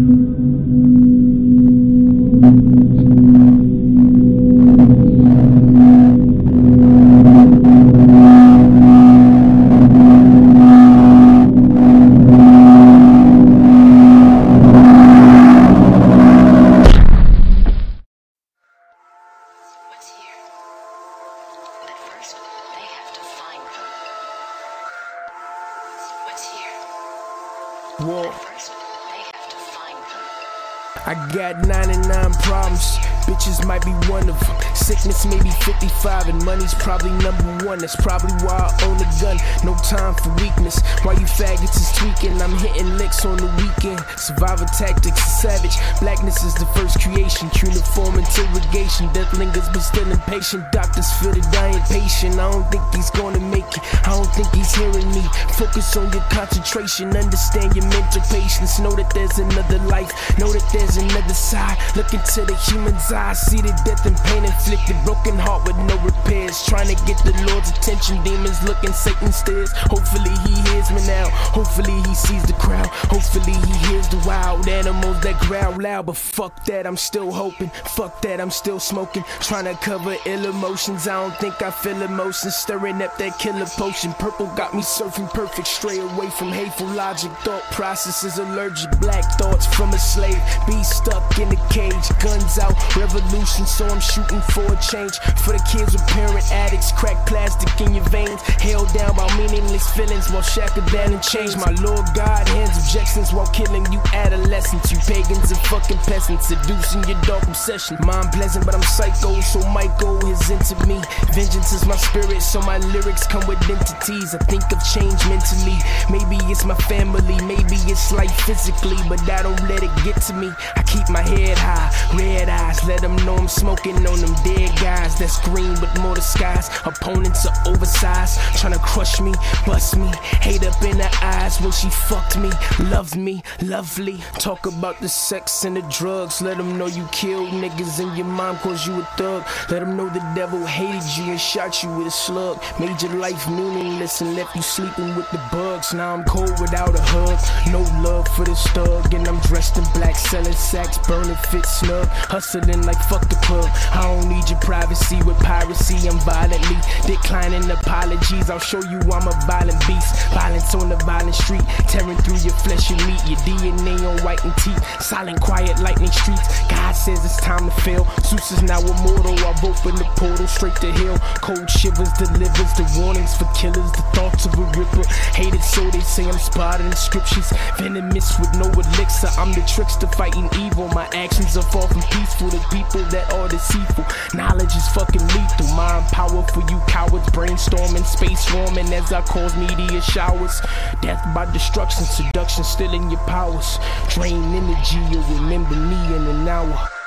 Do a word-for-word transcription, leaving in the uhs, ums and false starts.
Whoa. I got ninety-nine problems, bitches might be one of them. Sickness maybe fifty-five and money's probably number one. That's probably why I own a gun, no time for weakness. While you faggots is tweaking, I'm hitting licks on the weekend. Survivor tactics is savage, blackness is the first creation. Cuneiform interrogation, death lingers but still impatient. Doctors feel the dying patient, I don't think he's gonna make it, I don't think he's hearing me. Focus on your concentration, understand your mental patience. Know that there's another life, know that there's another side. Look into the human's eyes, see the death and pain inflicted. Broken heart with no repairs, trying to get the Lord's attention. Demons looking, Satan stares. Hopefully he hears me now, hopefully he sees the crowd, hopefully he hears the wild animals that growl loud. But fuck that, I'm still hoping, fuck that, I'm still smoking. Trying to cover ill emotions, I don't think I feel emotions. Stirring up that killer potion, purple got me surfing perfect. Stray away from hateful logic, thought processes allergic. Black thoughts from a slave, be stuck in a cage. Guns out, revolution, so I'm shooting for a change. For the kids with parent addicts, crack plastic in your veins. Held down by meaningless feelings while shackled down and chains. My Lord God hands objections while killing you adolescents. You pagans and fucking peasants, seducing your dark obsession. Mind pleasant but I'm psycho, so Michael is into me. Vengeance is my spirit, so my lyrics come with entities. I think of change mentally, maybe it's my family, maybe it's life physically, but I don't let it get to me. I keep my head high, red eyes, let them know I'm smoking on them dead guys. That's green with more disguise, opponents are oversized, trying to crush me, bust me, hate up in the eyes. When she fucked me, loved me, lovely. Talk about the sex and the drugs, let them know you killed niggas and your mom cause you a thug. Let them know the devil hated you and shot you with a slug. Made your life meaningless and left you sleeping with the bugs. Now I'm cold without a hug, no love for this thug. And I'm dressed in black, selling sacks, burning fit snug, hustling like fuck the club. I don't need your privacy with piracy, I'm violently declining apologies. I'll show you I'm a violent beast, violence on the violent street, tearing through your flesh and meat, your D N A on white and teeth, silent quiet lightning streets. God says it's time to fail, Zeus is now immortal, I've opened the portal straight to hell. Cold shivers delivers the warnings for killers, the thoughts of a ripper. Hated so they say I'm spotted in scriptures, venomous with no elixir. I'm the trickster fighting evil, my actions are far from peaceful. The people that are deceitful, knowledge is fucking lethal. Mind power for you cowards, brainstorming, space warming as I cause media showers. Death by destruction, seduction, stealing your powers. Drain energy, you'll remember me in an hour.